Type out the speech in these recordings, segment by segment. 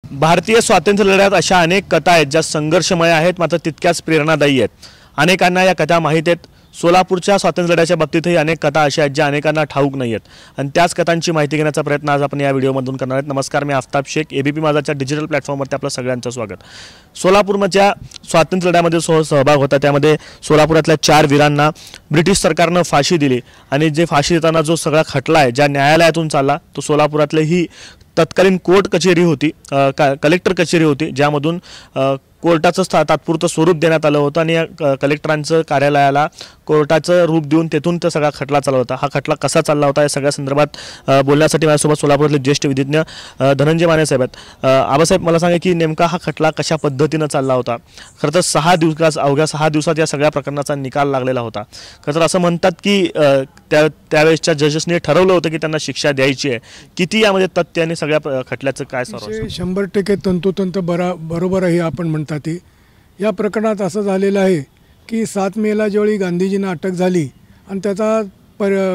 भारतीय स्वातंत्र्य लढ्यात अशा अनेक कथा आहेत ज्या संघर्षमय आहेत मात्र तितक्याच प्रेरणादायी आहेत। अनेकांना या कथा माहीत आहेत। सोलापूरच्या स्वातंत्र्य लढ्याच्या बाबतीतही अनेक कथा अशा आहेत ज्या अनेकांना ठाऊक नाही आहेत आणि त्याच कथांची माहिती घेण्याचा प्रयत्न आज आपण या व्हिडिओमधून करणार आहोत। नमस्कार, मी आफताब शेख, एबीपी माझाच्या डिजिटल प्लॅटफॉर्मवरती आपलं सगळ्यांचं स्वागत। सोलापूरच्या स्वातंत्र्य लढ्यामध्ये सहभाग होता, त्यामध्ये सोलापुरातल्या 4 वीरांना ब्रिटिश सरकारनं फाशी दिली आणि जे फाशी देताना जो सगळा खटला आहे ज्या न्यायालयातून चालला तो सोलापुरातली ही तत्कालीन कोर्ट कचेरी होती, कलेक्टर कचेरी होती, ज्यामधून कोर्टाचं तात्पुरतं स्वरूप देण्यात आलं होतं आणि या कलेक्टरांचं कार्यालयाला कोर्टाचं रूप देऊन तेथून तो सगळा खटला चालला होता। हा खटला कसा चालला होता या सगळ्या संदर्भात बोलण्यासाठी माझ्यासोबत सोलापुरातले ज्येष्ठ विधिज्ञ धनंजय माने साहेब आहेत। आबासाहेब, मला सांगा की नेमका हा खटला कशा पद्धतीनं चालला होता? खरं तर 6 दिवस, अवघ्या 6 दिवसात या सगळ्या प्रकरणाचा निकाल लागलेला होता। खरं तर असं म्हणतात की त्यावेळेसच्या जजेसने ठरवलं होतं की त्यांना शिक्षा द्यायची आहे। किती यामध्ये तथ्य आणि सगळ्या खटल्याचं काय सर्व? 100% तंतोतंत बरोबर आहे आपण म्हणतात। या प्रकरणात असं झालेलं आहे की 7 मेला ज्यावेळी गांधीजींना अटक झाली आणि त्याचा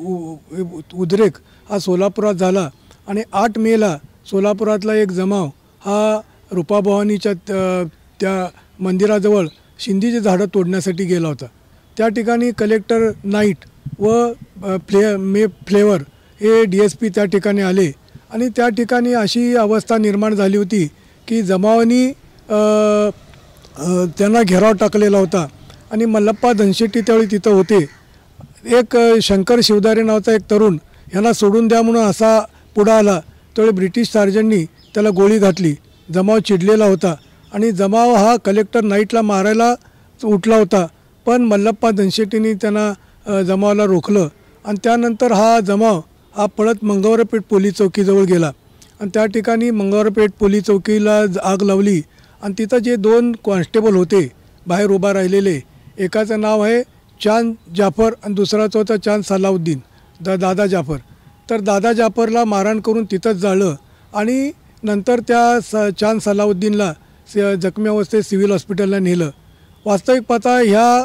उद्रेक हा सोलापुरात झाला आणि 8 मेला सोलापुरातला एक जमाव हा रूपाभवानीच्या त्या मंदिराजवळ शिंदीची झाडं तोडण्यासाठी गेला होता। त्या ठिकाणी कलेक्टर नाईट व फ्लेवर हे DSP त्या ठिकाणी आले आणि त्या ठिकाणी अशी अवस्था निर्माण झाली होती की जमावानी त्यांना घेराव टाकलेला होता आणि मल्लप्पा धनशेट्टी त्यावेळी तिथं होते। एक शंकर शिवदारे नावाचा एक तरुण ह्यांना सोडून द्या म्हणून असा पुढं आला, त्यावेळी ब्रिटिश सार्जंटनी त्याला गोळी घातली। जमाव चिडलेला होता आणि जमाव हा कलेक्टर नाईटला मारायला उठला होता, पण मल्लप्पा धनशेट्टींनी त्यांना जमावाला रोखलं आणि त्यानंतर हा जमाव हा पळत मंगळवारपेठ पोलीस चौकीजवळ गेला आणि त्या ठिकाणी मंगळवारपेठ पोलीस चौकीला आग लावली आणि तिथं जे 2 कॉन्स्टेबल होते बाहेर उभा राहिलेले, एकाचं नाव आहे चांद जाफर आणि दुसराचं होता चांद सलाउद्दीन दादा जाफर। तर दादा जाफरला मारहाण करून तिथंच जाळलं आणि नंतर त्या चांद सलाउद्दीनला जखमी अवस्थेत सिव्हिल हॉस्पिटलला नेलं। वास्तविक पाहता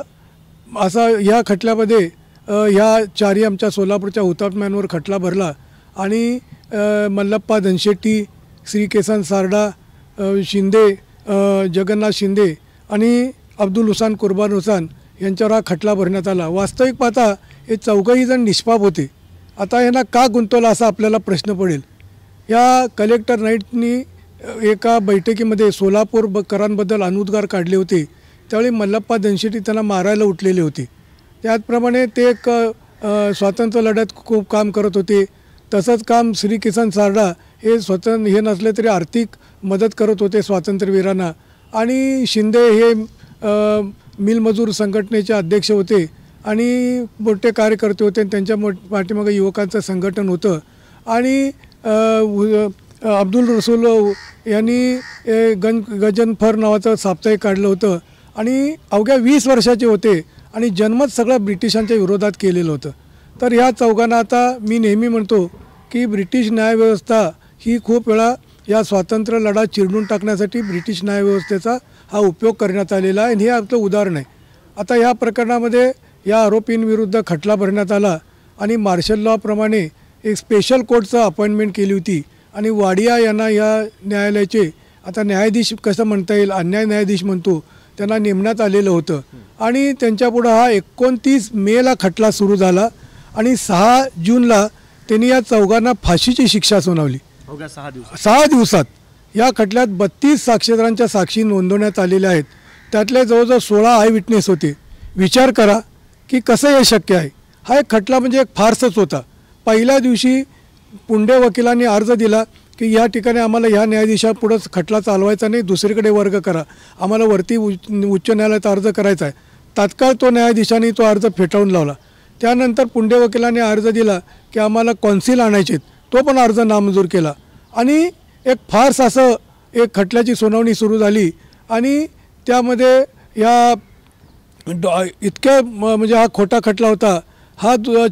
ह्या खटल्यामध्ये ह्या 4 आमच्या सोलापूरच्या हुतात्म्यांवर खटला भरला आणि मल्लप्पा धनशेट्टी, श्री केसन सारडा, शिंदे, जगन्नाथ शिंदे आणि अब्दुल हुसान कुर्बान हुसान यांच्यावर हा खटला भरण्यात आला। वास्तविक पाहता हे 4घही जण निष्पाप होते। आता यांना का गुंतवलं असा आपल्याला प्रश्न पडेल। या कलेक्टर नाईटनी एका बैठकीमध्ये सोलापूर करांबद्दल अनुद्गार काढले होते, त्यावेळी मल्लप्पा धनशेट्टी त्यांना मारायला उठलेले होते। त्याचप्रमाणे ते एक स्वातंत्र्य लढ्यात खूप काम करत होते। तसंच काम श्री किसन सारडा हे हे नसले तरी आर्थिक मदत करत होते स्वातंत्र्यवीरांना आणि शिंदे हे मिलमजूर संघटनेचे अध्यक्ष होते आणि मोठे कार्यकर्ते होते। त्यांच्या पाठीमागे युवकांचं संघटन होतं आणि अब्दुल रसूल यांनी गजनफर नावाचं साप्ताहिक काढलं होतं आणि अवघ्या 20 वर्षाचे होते आणि जन्मच सगळं ब्रिटिशांच्या विरोधात केलेलं होतं। तर ह्या 4घांना आता मी नेहमी म्हणतो की ब्रिटिश न्यायव्यवस्था ही खूप वेळा या स्वातंत्र्य लढा चिरडून टाकण्यासाठी ब्रिटिश न्यायव्यवस्थेचा हा उपयोग करण्यात आलेला आहे आणि हे आपलं उदाहरण आहे। आता या प्रकरणामध्ये या आरोपींविरुद्ध खटला भरण्यात आला आणि मार्शल लॉ प्रमाणे एक स्पेशल कोर्टचं अपॉइंटमेंट केली होती आणि वाडिया यांना या न्यायालयाचे आता न्यायाधीश कसं म्हणता येईल, अन्याय न्यायाधीश म्हणतो, त्यांना नेमण्यात आलेलं होतं आणि त्यांच्यापुढं हा 29 मेला खटला सुरू झाला आणि 6 जूनला त्यांनी या 4घांना फाशीची शिक्षा सुनावली। 6 दिवसात या खटल्यात 32 साक्षीदारांच्या साक्षी नोंदवण्यात आलेल्या आहेत। त्यातले जवळजवळ 16 आय विटनेस होते। विचार करा की कसं हे शक्य आहे। हा एक खटला म्हणजे एक फार्सच होता। पहिल्या दिवशी पुंडे वकिलांनी अर्ज दिला की या ठिकाणी आम्हाला ह्या न्यायाधीशापुढंच खटला चालवायचा नाही, दुसरीकडे वर्ग करा, आम्हाला वरती उच्च न्यायालयात अर्ज करायचा आहे। तात्काळ तो न्यायाधीशांनी तो अर्ज फेटाळून लावला। त्यानंतर पुंडे वकिलांनी अर्ज दिला की आम्हाला कॉन्सिल आणायचे, तो पण अर्ज नामंजूर केला आणि एक फार्स असं एक खटल्याची सुनावणी सुरू झाली आणि त्यामध्ये या इतक्या म्हणजे हा खोटा खटला होता। हा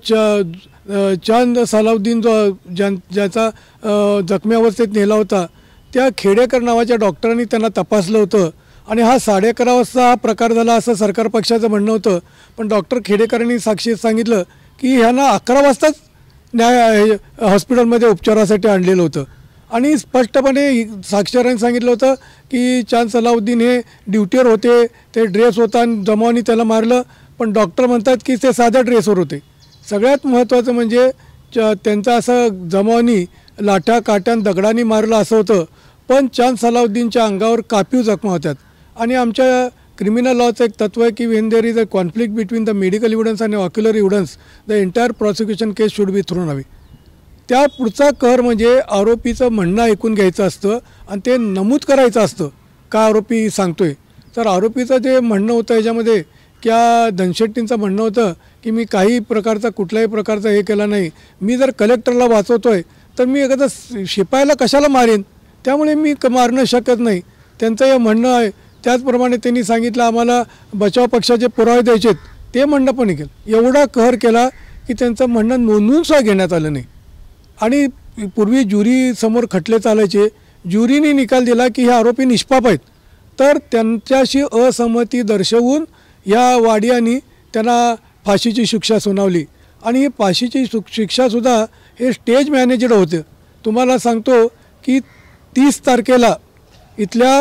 चांद सलाउद्दीन ज्याचा जखमी अवस्थेत नेला होता, त्या खेडेकर नावाच्या डॉक्टरांनी त्यांना तपासलं होतं आणि हा 11:30 वाजता हा प्रकार झाला असं सरकार पक्षाचं म्हणणं होतं, पण डॉक्टर खेडेकरांनी साक्षीत सांगितलं की ह्यांना 11 वाजताच हॉस्पिटलमध्ये उपचारासाठी आणलेलं होतं आणि स्पष्टपणे साक्षीदारांनी सांगितलं होतं की चांद सलाउद्दीन हे ड्युटीवर होते, ते ड्रेस होता आणि जमावानी त्याला मारलं, पण डॉक्टर म्हणतात की ते साध्या ड्रेसवर होते. सगळ्यात महत्त्वाचं म्हणजे त्यांचं असं जमावानी लाठ्या काट्यान दगडांनी मारलं असं होतं, पण चांद सलाउद्दीनच्या अंगावर कापीव जखमा होत्यात. आणि आमच्या क्रिमिनल लॉचं एक तत्व आहे की when there is a conflict between the medical evidence आणि ocular evidence the entire prosecution case should be thrown away. त्या पुढचा कर म्हणजे आरोपीचं म्हणणं ऐकून घ्यायचं असतं आणि ते नमूद करायचं असतं का आरोपी सांगतोय. तर आरोपीचं जे म्हणणं होतं याच्यामध्ये त्या धनशेट्टींचं म्हणणं होतं की मी काही प्रकारचा कुठल्याही प्रकारचा हे केला नाही, मी जर कलेक्टरला वाचवतोय तर मी एखादा शिपायाला कशाला मारेन, त्यामुळे मी मारणं शकत नाही, त्यांचं हे म्हणणं आहे. त्याचप्रमाणे त्यांनी सांगितलं आम्हाला बचाव पक्षाचे पुरावे द्यायचे, ते म्हणणं पण केलं. एवढा कहर केला की त्यांचं म्हणणं नोंदवूनसुद्धा घेण्यात आलं नाही. आणि पूर्वी ज्युरीसमोर खटले चालायचे, ज्युरीने निकाल दिला की हे आरोपी निष्पाप आहेत, तर त्यांच्याशी असहमती दर्शवून या वाडियांनी त्यांना फाशीची शिक्षा सुनावली. आणि ही फाशीची शिक्षासुद्धा हे स्टेज मॅनेजर होतं. तुम्हाला सांगतो की 30 तारखेला इथल्या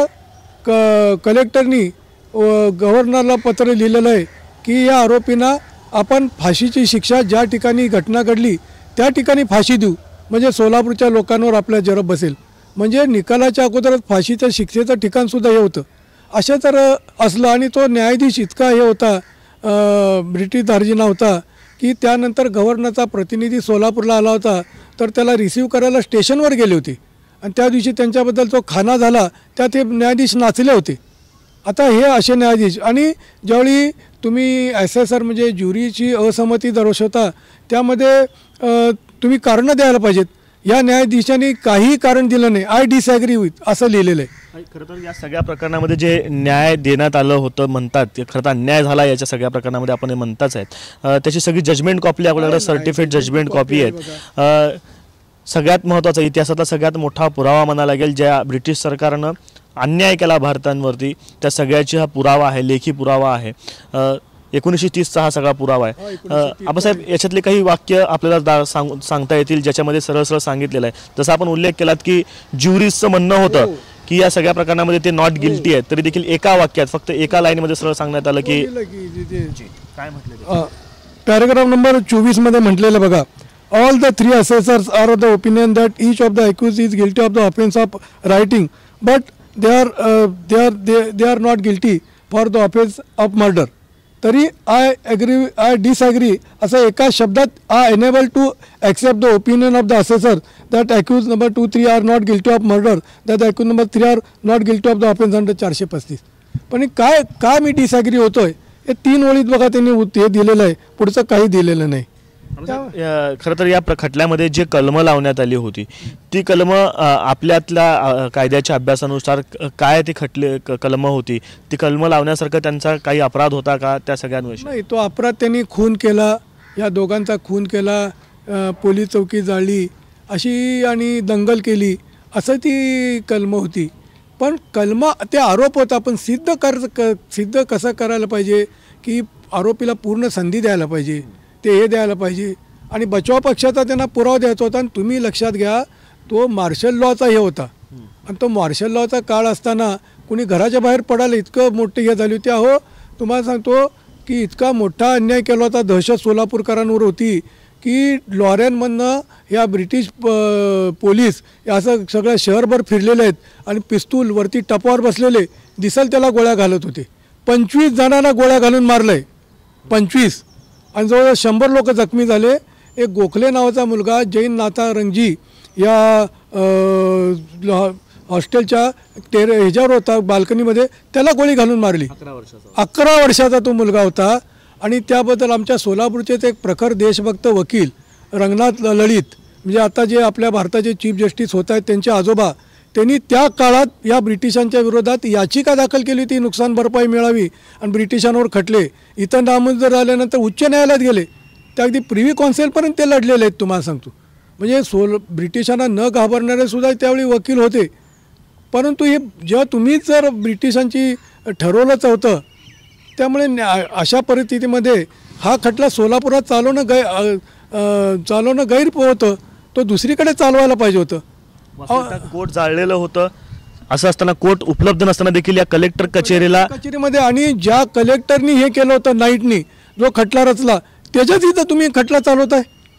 कलेक्टरनी गव्हर्नरला पत्र लिहिलेलं आहे की या आरोपींना आपण फाशीची शिक्षा ज्या ठिकाणी घटना घडली त्या ठिकाणी फाशी देऊ, म्हणजे सोलापूरच्या लोकांवर आपल्या जरब बसेल. म्हणजे निकालाच्या अगोदरच फाशीच्या शिक्षेचं ठिकाणसुद्धा हे होतं. असं जर असलं आणि तो न्यायाधीश इतका हे होता, ब्रिटिश दार्जिना होता की त्यानंतर गव्हर्नरचा प्रतिनिधी सोलापूरला आला होता, तर त्याला रिसीव्ह करायला स्टेशनवर गेले होते आणि त्या दिवशी त्यांच्याबद्दल जो खाना झाला त्यात हे न्यायाधीश नाचले होते. आता हे असे न्यायाधीश, आणि ज्यावेळी तुम्ही SSR म्हणजे ज्युरीची असहमती दर्शवता त्यामध्ये तुम्ही कारणं द्यायला पाहिजेत. या न्यायाधीशांनी काही कारण दिलं नाही, आय डिसॲग्री विथ असं लिहिलेलं आहे. खरं तर या सगळ्या प्रकरणामध्ये जे न्याय देण्यात आलं होतं म्हणतात, खरं तर अन्याय झाला याच्या सगळ्या प्रकरणामध्ये आपण हे म्हणताच आहेत. त्याची सगळी जजमेंट कॉपी आपल्याकडे सर्टिफाईड जजमेंट कॉपी आहेत. सगळ्यात महत्त्वाचा इतिहासातला सगळ्यात मोठा पुरावा म्हणायला लागेल ज्या ब्रिटिश सरकारनं अन्याय केला भारतांवरती, त्या सगळ्याची हा पुरावा आहे, लेखी पुरावा आहे. 1930चा हा सगळा पुरावा आहे. आबासाहेब, याच्यातले काही वाक्य आपल्याला सांगता येतील ज्याच्यामध्ये सरळ सरळ सांगितलेलं आहे. जसं आपण उल्लेख केलात की ज्युरीचं म्हणणं होतं की या सगळ्या प्रकरणामध्ये ते नॉट गिल्टी आहेत, तरी देखील एका वाक्यात फक्त एका लाईनमध्ये सरळ सांगण्यात आलं की काय म्हटलं. पॅराग्राफ नंबर 24 मध्ये म्हटलेलं बघा, all the 3 assessors are of the opinion that each of the accused is guilty of the offense of writing, but they are not guilty for the offense of murder. तरी I disagree असं एका शब्दात I enable to accept the opinion of the assessor that accused number 2, 3 are not guilty of murder, that accused number 3 are not guilty of the offence under 435. पण काय मी disagree होतोय हे 3 ओळीत बघा त्यांनी हे दिलेलं आहे, पुढचं काही दिलेलं नाही. खरं तर या खटल्यामध्ये जे कलमं लावण्यात आली होती ती कलमं आपल्यातल्या कायद्याच्या अभ्यासानुसार काय ती कलमं होती, ती कलमं लावण्यासारखं त्यांचा काही अपराध होता का त्या सगळ्यांविषयी? नाही, तो अपराध त्यांनी खून केला, या दोघांचा खून केला, पोलीस चौकी जाळली अशी आणि दंगल केली असं ती कलमं होती. पण कलमा ते आरोप होता, पण सिद्ध कसं करायला पाहिजे की आरोपीला पूर्ण संधी द्यायला पाहिजे, ते हे द्यायला पाहिजे. आणि बचाव पक्षाचा त्यांना पुरावा द्यायचा होता. आणि तुम्ही लक्षात घ्या, तो मार्शल लॉचा हे होता आणि तो मार्शल लॉचा काळ असताना कुणी घराच्या बाहेर पडायला इतकं मोठे हे झाली होती. अहो, तुम्हाला सांगतो की इतका मोठा अन्याय केला होता, दहशत सोलापूरकरांवर होती की लॉऱ्यांमधनं या ब्रिटिश पोलीस असं सगळ्या शहरभर फिरलेले आहेत आणि पिस्तूल वरती टपावर बसलेले दिसल त्याला गोळ्या घालत होते. 25 जणांना गोळ्या घालून मारलं आहे, 25, आणि जवळजवळ 100 लोक जखमी झाले. एक गोखले नावाचा मुलगा जैन नाथा रंगजी या हॉस्टेलच्या ह्याच्यावर होता बाल्कनीमध्ये, त्याला गोळी घालून मारली. 11 वर्षाचा तो मुलगा होता. आणि त्याबद्दल आमच्या सोलापूरचेच एक प्रखर देशभक्त वकील रंगनाथ ललित, म्हणजे आता जे आपल्या भारताचे चीफ जस्टिस होत आहेत त्यांचे आजोबा, त्यांनी त्या काळात या ब्रिटिशांच्या विरोधात याचिका दाखल केली होती, नुकसान भरपाई मिळावी, आणि ब्रिटिशांवर खटले. इथं नामंजूर झाल्यानंतर उच्च न्यायालयात गेले, ते अगदी प्रिव्ही कौन्सिलपर्यंत ते लढलेले आहेत. तुम्हाला सांगतो, म्हणजे ब्रिटिशांना न घाबरणारे सुद्धा त्यावेळी वकील होते. परंतु हे जेव्हा तुम्हीच जर ब्रिटिशांची ठरवलंच होतं, त्यामुळे अशा परिस्थितीमध्ये हा खटला सोलापुरात चालवणं गैर होतं, तो दुसरीकडे चालवायला पाहिजे होतं. कोर्ट जाळलेलं होतं, असं असताना कोर्ट उपलब्ध नसताना देखील या कलेक्टर कचेरीमध्ये आणि ज्या कलेक्टरनी हे केलं होतं नाईटनी जो खटला रचला त्याच्याच इथं तुम्ही खटला चालवताय.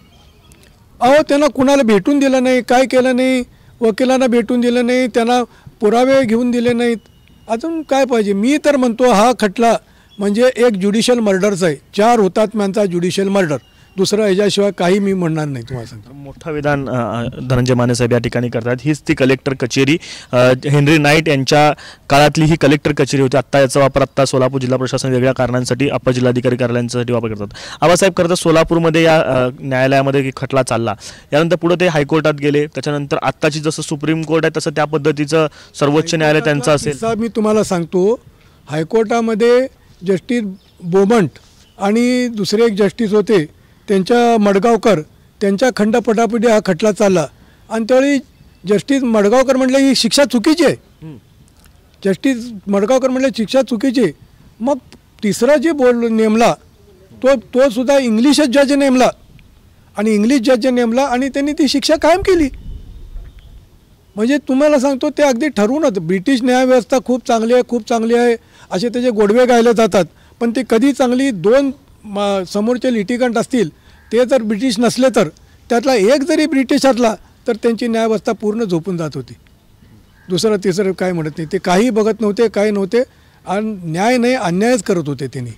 त्यांना कुणाला भेटून दिलं नाही, काय केलं नाही, वकिलांना भेटून दिलं नाही, त्यांना पुरावे घेऊन दिले नाहीत. अजून काय पाहिजे. मी तर म्हणतो हा खटला म्हणजे एक ज्युडिशियल मर्डरचा आहे, 4 हुतात्म्यांचा ज्युडिशियल मर्डर, दुसरं याच्याशिवाय काही मी म्हणणार नाही. तुम्हाला सांगतो मोठं विधान धनंजय माने साहेब या ठिकाणी करतात. हीच ती कलेक्टर कचेरी हेनरी नाईट यांच्या काळातली ही कलेक्टर कचेरी होती. आत्ता याचा वापर आत्ता सोलापूर जिल्हा प्रशासन वेगळ्या कारणांसाठी अपर जिल्हाधिकारी कार्यालयांसाठी वापर करतात. आबासाहेब खरं तर सोलापूरमध्ये या न्यायालयामध्ये खटला चालला, यानंतर पुढे ते हायकोर्टात गेले, त्याच्यानंतर आत्ताची जसं सुप्रीम कोर्ट आहे तसं त्या पद्धतीचं सर्वोच्च न्यायालय त्यांचं असेल. मी तुम्हाला सांगतो हायकोर्टामध्ये जस्टिस बोमंट आणि दुसरे एक जस्टिस होते त्यांच्या मडगावकर, त्यांच्या खंडपटापटी हा खटला चालला आणि त्यावेळी जस्टिस मडगावकर म्हटलं ही शिक्षा चुकीची आहे. जस्टिस मडगावकर म्हटलं शिक्षा चुकीची आहे. मग तिसरा जे नेमला तो सुद्धा इंग्लिशच जज नेमला आणि इंग्लिश जज नेमला आणि त्यांनी ती शिक्षा कायम केली. म्हणजे तुम्हाला सांगतो ते अगदी ठरवूनच. ब्रिटिश न्यायव्यवस्था खूप चांगली आहे असे त्याचे गोडवे गायले जातात, पण ते कधी चांगली 2 समोरचे लिटिगंट असतील ते जर ब्रिटिश नसले तर त्यातला एक जरी ब्रिटिश असला तर त्यांची न्यायव्यवस्था पूर्ण झोपून जात होती. दुसरं तिसरं काय म्हणत नाही, ते काही बघत नव्हते, काही नव्हते आणि न्याय नाही अन्यायच करत होते त्यांनी.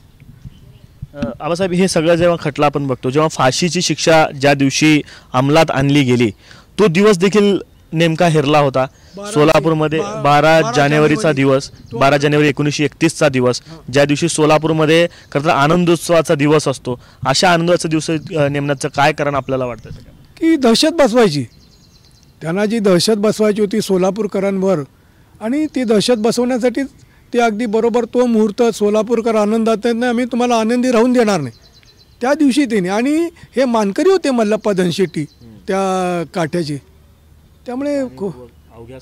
आबासाहेब हे सगळं जेव्हा खटला आपण बघतो, जेव्हा फाशीची शिक्षा ज्या दिवशी अंमलात आणली गेली तो दिवस देखील नेमका हेरला होता. सोलापूरमध्ये 12 जानेवारीचा दिवस, 12 जानेवारी 1931चा दिवस, ज्या दिवशी सोलापूरमध्ये खरं तर आनंदोत्सवाचा दिवस असतो. अशा आनंदाचा दिवस नेमण्याचं काय कारण आपल्याला वाटतं की दहशत बसवायची, त्यांना जी दहशत बसवायची होती सोलापूरकरांवर आणि ती दहशत बसवण्यासाठी ते अगदी बरोबर तो मुहूर्त सोलापूरकर आनंदात नाही, आम्ही तुम्हाला आनंदी राहून देणार नाही त्या दिवशी त्यांनी. आणि हे मानकरी होते मल्लप्पा धनशेट्टी त्या काठ्याचे. त्यामुळे अवघ्या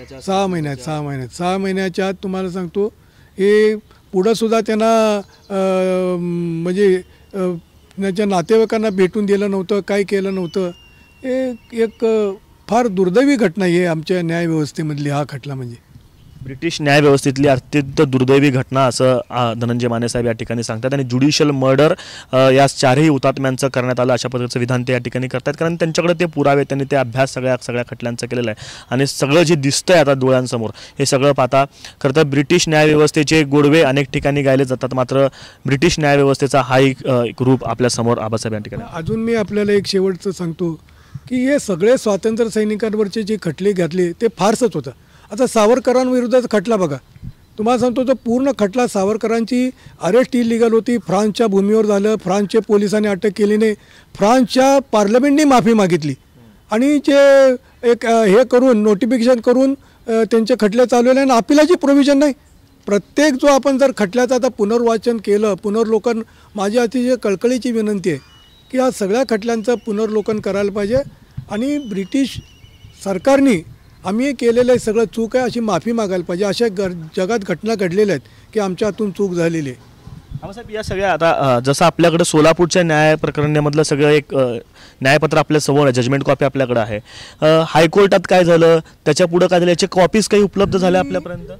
6 महिन्याच्या आत तुम्हाला सांगतो हे पुढंसुद्धा त्यांना म्हणजे त्यांच्या नातेवाईकांना भेटून दिलं नव्हतं, काय केलं नव्हतं. हे एक फार दुर्दैवी घटना आहे आमच्या न्यायव्यवस्थेमधली हा खटला. म्हणजे ब्रिटिश न्यायव्यवस्थेतली अत्यंत दुर्दैवी घटना असं धनंजय माने साहेब या ठिकाणी सांगतात. आणि ज्युडिशियल मर्डर या 4ही हुतात्म्यांचं करण्यात आलं अशा पद्धतीचं विधान ते या ठिकाणी करतात, कारण त्यांच्याकडे ते पुरावे, त्यांनी ते अभ्यास सगळ्या खटल्यांचा केलेला आहे. आणि सगळं जे दिसतंय आता डोळ्यांसमोर हे सगळं पाहता खरं तर ब्रिटिश न्यायव्यवस्थेचे गोडवे अनेक ठिकाणी गायले जातात, मात्र ब्रिटिश न्यायव्यवस्थेचा हा एक रूप आपल्यासमोर आबासाहेब या ठिकाणी. अजून मी आपल्याला एक शेवटचं सांगतो की हे सगळे स्वातंत्र्य सैनिकांवरचे जे खटले घातले ते फारसंच होतं. आता सावरकरांविरुद्धचा खटला बघा, तुम्हाला सांगतो तो पूर्ण खटला सावरकरांची अरेस्ट इलिगल होती, फ्रान्सच्या भूमीवर झालं, फ्रान्सच्या पोलिसांनी अटक केली नाही, फ्रान्सच्या पार्लमेंटनी माफी मागितली आणि जे एक हे करून नोटिफिकेशन करून त्यांचे खटले चालवले आणि अपिलाची प्रोव्हिजन नाही. प्रत्येक जो आपण जर खटल्याचं आता पुनर्वाचन केलं, पुनर्लोकन, माझी अतिशय कळकळीची विनंती आहे की या सगळ्या खटल्यांचं पुनर्लोकन करायला पाहिजे आणि ब्रिटिश सरकारने आम्ही केलेलं सगळं चूक आहे अशी माफी मागायला पाहिजे. अशा जगात घटना घडलेल्या आहेत की आमच्या हातून चूक झालेली आहे. साहेब या सगळ्या आता जसं आपल्याकडे सोलापूरच्या न्याय प्रकरणामधलं सगळं एक न्यायपत्र आपल्या समोर आहे, जजमेंट कॉपी आपल्याकडे आहे. हायकोर्टात काय झालं, त्याच्या पुढं काय झालं, याच्या कॉपीज काही उपलब्ध झाल्या आपल्यापर्यंत?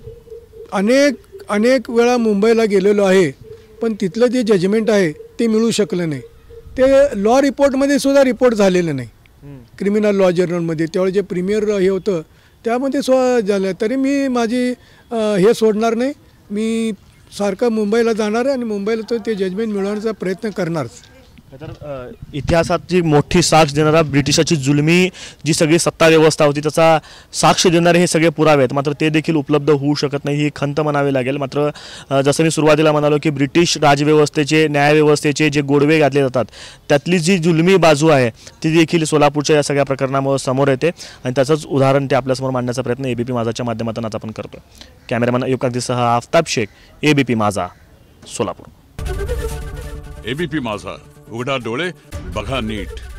अनेक वेळा मुंबईला गेलेलो आहे, पण तिथलं जे जजमेंट आहे ते मिळू शकलं नाही. ते लॉ रिपोर्टमध्ये सुद्धा रिपोर्ट झालेलं नाही, क्रिमिनल लॉ जर्नलमध्ये. त्यावेळी जे प्रीमियर हे होतं त्यामध्ये झालं. तरी मी माझी हे सोडणार नाही, मी सारखं मुंबईला जाणार आहे आणि मुंबईला तो ते जजमेंट मिळवण्याचा प्रयत्न करणारच. तर इतिहासाची मोठी साक्ष देणारा ब्रिटिशाची जुलमी जी सगळी सत्ता व्यवस्था होती त्याचा साक्ष देणारे हे सगळे पुरावे आहेत, मात्र ते देखील उपलब्ध होऊ शकत नाही, ही खंत म्हणावी लागेल. मात्र जसं मी सुरुवातीला म्हणालो की ब्रिटिश राजव्यवस्थेचे, न्यायव्यवस्थेचे जे गोडवे घातले जातात त्यातली जी जुलमी बाजू आहे ती देखील सोलापूरच्या या सगळ्या प्रकरणामुळे समोर येते आणि त्याचंच उदाहरण ते आपल्यासमोर मांडण्याचा प्रयत्न ABP माझाच्या माध्यमातून आज आपण करतो. कॅमेरामॅन अयूब कागदीसह आफताब शेख, ABP माझा, सोलापूर. ABP माझा, उघडा डोळे बघा नीट.